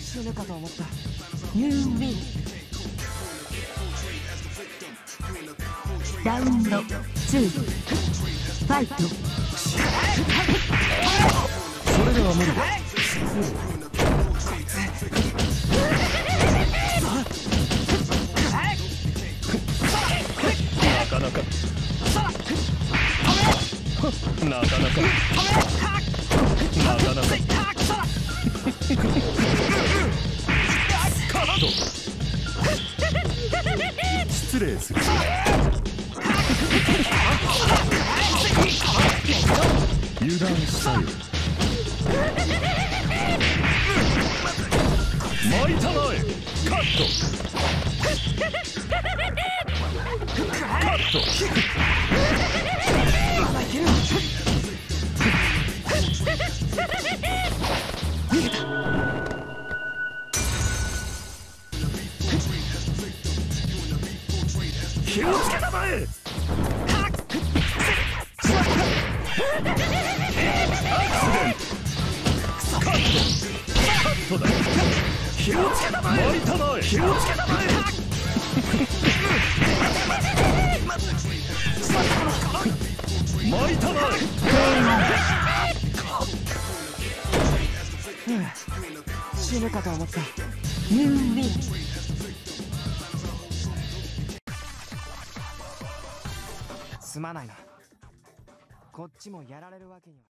死ぬかと思った。ユーウィン。 ラウンド2ファイト。 それでは無理だ。なかなかなかなかなかなかカット。失礼する。油断したよ。巻いたまえ。カット。カット。気をつけたまえ。カットだ。気をつけたまえ。巻いたまえ。気をつけたまえ。巻いたまえ。 死ぬかと思った。 ユーウィン。 すまないな。こっちもやられるわけには。